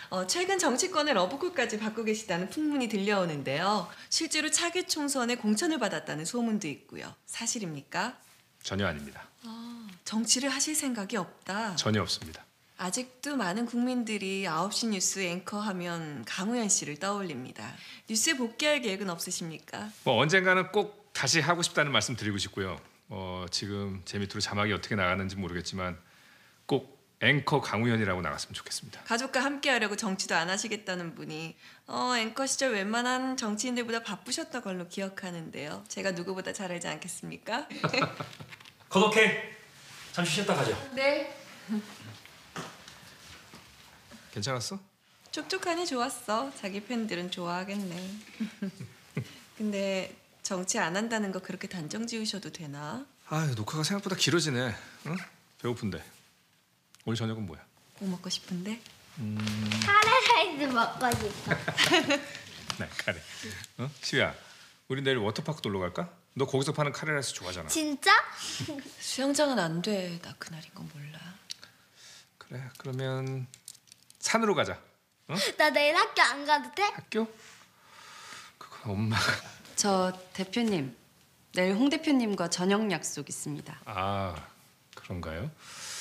최근 정치권의 러브콜까지 받고 계시다는 풍문이 들려오는데요. 실제로 차기 총선에 공천을 받았다는 소문도 있고요. 사실입니까? 전혀 아닙니다. 정치를 하실 생각이 없다. 전혀 없습니다. 아직도 많은 국민들이 9시 뉴스 앵커 하면 강우현 씨를 떠올립니다. 뉴스에 복귀할 계획은 없으십니까? 언젠가는 꼭 다시 하고 싶다는 말씀 드리고 싶고요. 지금 제 밑으로 자막이 어떻게 나가는지 모르겠지만 꼭 앵커 강우현이라고 나갔으면 좋겠습니다. 가족과 함께 하려고 정치도 안 하시겠다는 분이 앵커 시절 웬만한 정치인들보다 바쁘셨던 걸로 기억하는데요. 제가 누구보다 잘 알지 않겠습니까? 겉오케이. 잠시 쉬었다 가죠. 네. 괜찮았어? 촉촉하니 좋았어. 자기 팬들은 좋아하겠네. 근데 정치 안 한다는 거 그렇게 단정 지으셔도 되나? 녹화가 생각보다 길어지네. 응? 배고픈데. 오늘 저녁은 뭐야? 뭐 먹고 싶은데? 카레라이스 먹고 싶어. 네, 카레. 시우야, 우리 내일 워터파크 놀러 갈까? 너 거기서 파는 카레라이스 좋아하잖아. 진짜? 수영장은 안 돼. 나 그날인 건 몰라. 그래, 그러면 산으로 가자. 응? 나 내일 학교 안 가도 돼? 학교? 그건 엄마가. 저 대표님, 내일 홍 대표님과 저녁 약속 있습니다. 그런가요?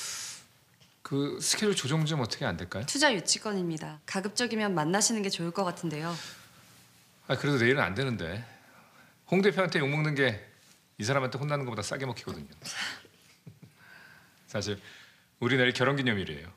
그 스케줄 조정 좀 어떻게 안 될까요? 투자 유치건입니다. 가급적이면 만나시는 게 좋을 것 같은데요. 그래도 내일은 안 되는데. 홍 대표한테 욕먹는 게 이 사람한테 혼나는 것보다 싸게 먹히거든요. 사실 우리 내일 결혼기념일이에요.